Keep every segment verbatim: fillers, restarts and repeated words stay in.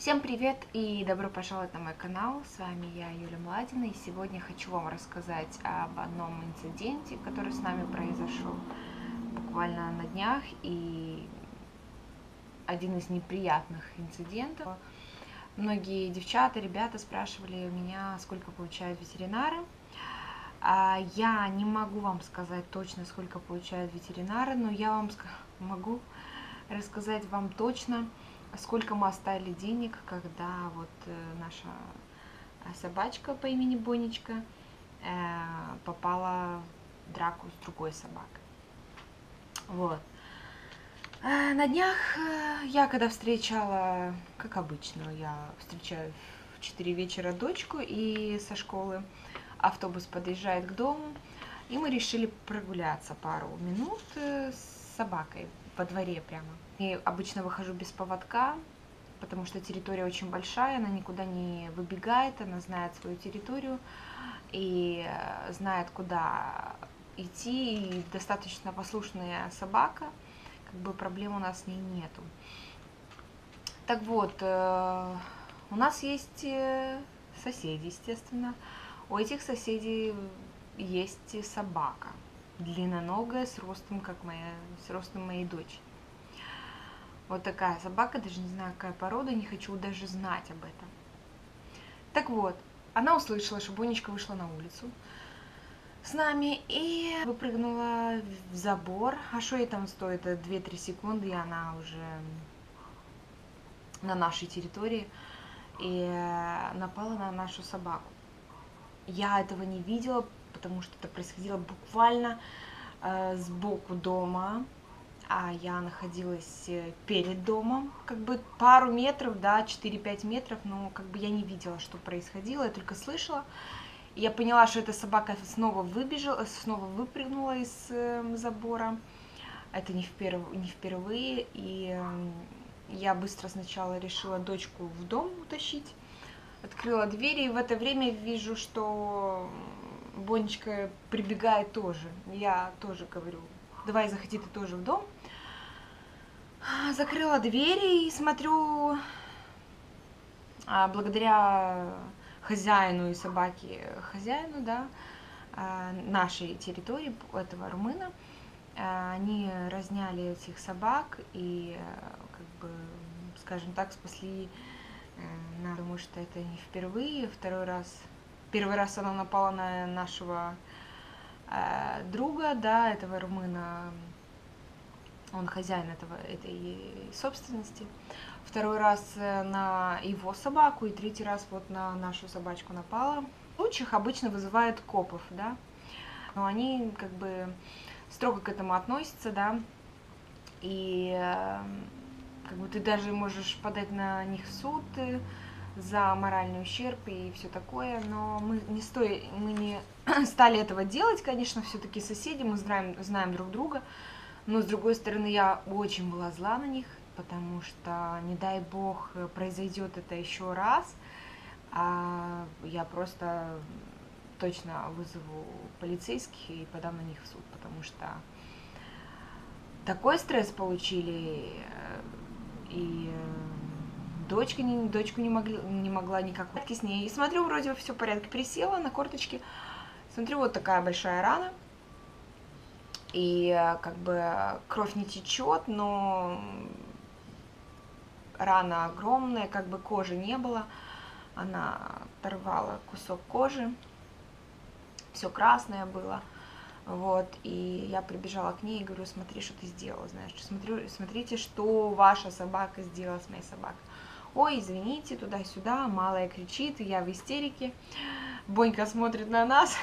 Всем привет и добро пожаловать на мой канал, с вами я, Юля Младина, и сегодня хочу вам рассказать об одном инциденте, который с нами произошел буквально на днях, и один из неприятных инцидентов. Многие девчата, ребята спрашивали у меня, сколько получают ветеринары. Я не могу вам сказать точно, сколько получают ветеринары, но я вам могу рассказать вам точно, сколько мы оставили денег, когда вот наша собачка по имени Бонечка попала в драку с другой собакой. Вот. На днях я когда встречала, как обычно, я встречаю в четыре вечера дочку, и со школы автобус подъезжает к дому, и мы решили прогуляться пару минут с собакой во дворе прямо. И обычно выхожу без поводка, потому что территория очень большая, она никуда не выбегает, она знает свою территорию и знает, куда идти, и достаточно послушная собака, как бы проблем у нас с ней нету. Так вот, у нас есть соседи, естественно. У этих соседей есть собака, длинноногая, с ростом, как моя, с ростом моей дочери. Вот такая собака, даже не знаю, какая порода, не хочу даже знать об этом. Так вот, она услышала, что Бонечка вышла на улицу с нами и выпрыгнула в забор. А что ей там стоит? две-три секунды, и она уже на нашей территории, и напала на нашу собаку. Я этого не видела, потому что это происходило буквально э, сбоку дома, а я находилась перед домом, как бы пару метров, да, четыре-пять метров, но как бы я не видела, что происходило, я только слышала. И я поняла, что эта собака снова выбежала, снова выпрыгнула из э, забора. Это не, вперв... не впервые, и э, я быстро сначала решила дочку в дом утащить. Открыла дверь, и в это время вижу, что Бонечка прибегает тоже. Я тоже говорю, давай заходи ты тоже в дом. Закрыла двери и смотрю, благодаря хозяину и собаке хозяину, да, нашей территории, этого румына, они разняли этих собак и, как бы, скажем так, спасли. Потому что это не впервые, второй раз, первый раз она напала на нашего э, друга, да, этого румына, он хозяин этого, этой собственности, второй раз на его собаку, и третий раз вот на нашу собачку напала. В случаях обычно вызывают копов, да, но они как бы строго к этому относятся, да, и э, как бы ты даже можешь подать на них в суд за моральный ущерб и все такое, но мы не, стои, мы не стали этого делать, конечно, все-таки соседи, мы знаем, знаем друг друга, но с другой стороны я очень была зла на них, потому что, не дай бог, произойдет это еще раз, а я просто точно вызову полицейских и подам на них в суд, потому что такой стресс получили, и дочка не, дочку не, могли, не могла никак с ней. И смотрю, вроде все в порядке. Присела на корточки, смотрю, вот такая большая рана. И как бы кровь не течет, но рана огромная, как бы кожи не было. Она оторвала кусок кожи, все красное было. Вот, и я прибежала к ней и говорю, смотри, что ты сделала, знаешь, смотрю, смотрите, что ваша собака сделала с моей собакой. Ой, извините, туда-сюда, малая кричит, я в истерике. Бонька смотрит на нас,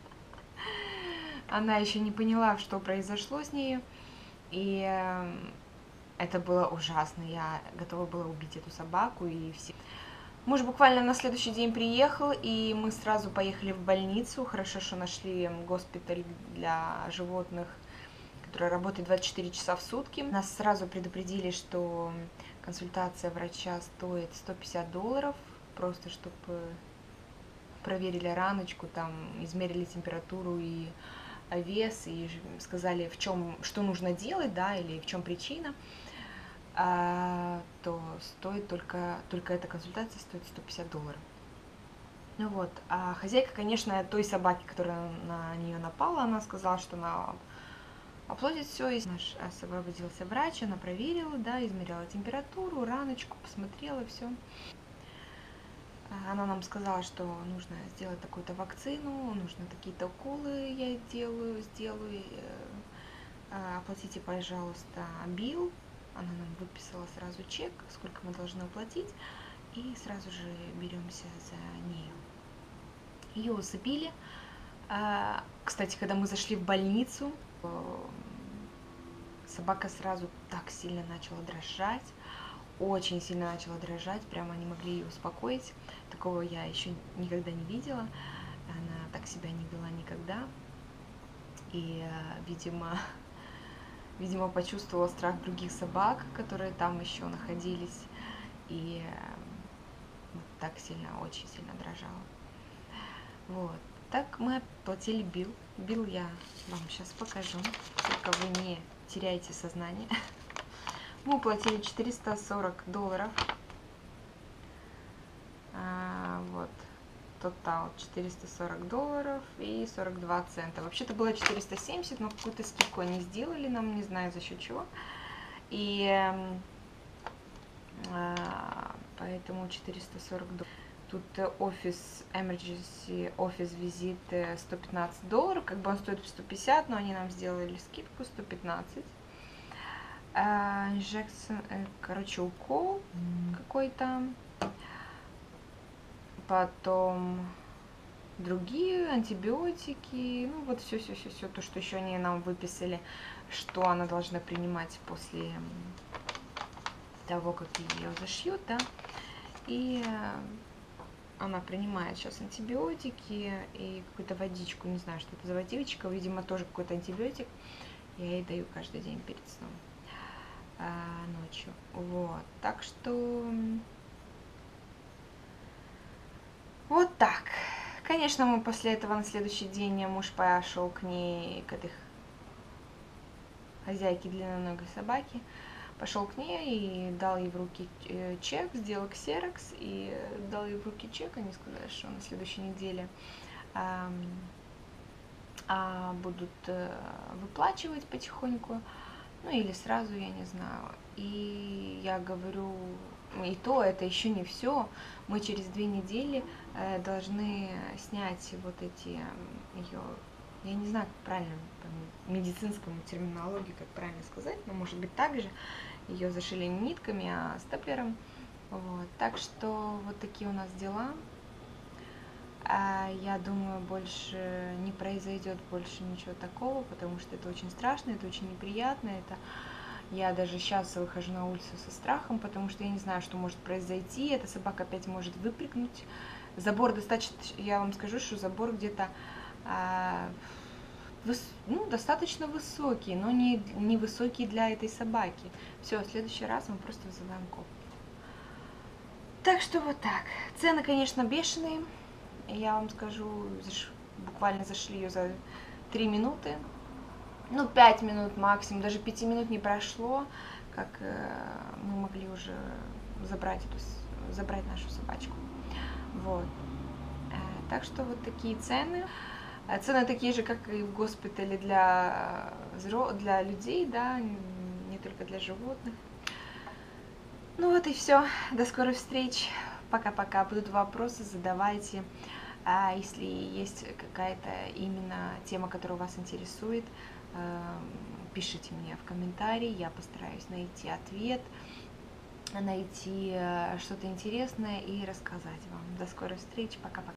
она еще не поняла, что произошло с ней, и это было ужасно, я готова была убить эту собаку и все. Муж буквально на следующий день приехал, и мы сразу поехали в больницу. Хорошо, что нашли госпиталь для животных, который работает двадцать четыре часа в сутки. Нас сразу предупредили, что консультация врача стоит сто пятьдесят долларов, просто чтобы проверили раночку, там, измерили температуру и вес, и сказали, в чем, что нужно делать, да, или в чем причина. то стоит только, только эта консультация стоит сто пятьдесят долларов. Ну вот, а хозяйка, конечно, той собаки, которая на нее напала, она сказала, что она оплатит все. И наш освободился врач, она проверила, да, измеряла температуру, раночку, посмотрела все. Она нам сказала, что нужно сделать такую-то вакцину, нужно такие-то уколы я делаю, сделаю. Оплатите, пожалуйста, билл. Она нам выписала сразу чек, сколько мы должны оплатить, и сразу же беремся за нее. Ее усыпили. Кстати, когда мы зашли в больницу, собака сразу так сильно начала дрожать, очень сильно начала дрожать, прямо не могли ее успокоить. Такого я еще никогда не видела. Она так себя не вела никогда. И, видимо, видимо, почувствовала страх других собак, которые там еще находились. И вот так сильно, очень сильно дрожала. Вот. Так мы оплатили билл. Билл я вам сейчас покажу, только вы не теряете сознание. Мы уплатили четыреста сорок долларов. А, вот. Тотал четыреста сорок долларов и сорок два цента. Вообще-то было четыреста семьдесят, но какую-то скидку они сделали нам, не знаю за счет чего. И а, поэтому четыреста сорок долларов. Тут офис, emergency офис визит сто пятнадцать долларов, как бы он стоит сто пятьдесят, но они нам сделали скидку сто пятнадцать. Инжекция, короче, укол какой-то. Потом другие антибиотики, ну вот все, все, все, все то, что еще они нам выписали, что она должна принимать после того, как ее зашьют, да. И она принимает сейчас антибиотики и какую-то водичку, не знаю, что это за водичка, видимо, тоже какой-то антибиотик. Я ей даю каждый день перед сном, а, ночью. Вот, так что вот так. Конечно, мы после этого на следующий день муж пошел к ней, к этой хозяйке длинноногой собаки, пошел к ней и дал ей в руки чек, сделал ксерокс и дал ей в руки чек. Они сказали, что на следующей неделе а, а, будут выплачивать потихоньку, ну или сразу, я не знаю. И я говорю, и то это еще не все. Мы через две недели э, должны снять вот эти ее, я не знаю, как правильно по медицинскому терминологии, как правильно сказать, но может быть так же. Ее зашили не нитками, а степлером. Вот. Так что вот такие у нас дела. А я думаю, больше не произойдет больше ничего такого, потому что это очень страшно, это очень неприятно. Это я даже сейчас выхожу на улицу со страхом, потому что я не знаю, что может произойти. Эта собака опять может выпрыгнуть. Забор достаточно, я вам скажу, что забор где-то а, выс, ну, достаточно высокий, но не, не высокий для этой собаки. Все, в следующий раз мы просто вызываем коп. Так что вот так. Цены, конечно, бешеные. Я вам скажу, заш, буквально зашли ее за три минуты. Ну, пять минут максимум, даже пяти минут не прошло, как э, мы могли уже забрать, эту, забрать нашу собачку. Вот. Э, так что вот такие цены. Цены такие же, как и в госпитале для, для людей, да, не только для животных. Ну вот и все. До скорых встреч. Пока-пока. Будут вопросы, задавайте. А если есть какая-то именно тема, которая вас интересует, пишите мне в комментарии, я постараюсь найти ответ, найти что-то интересное и рассказать вам. До скорой встречи, пока-пока.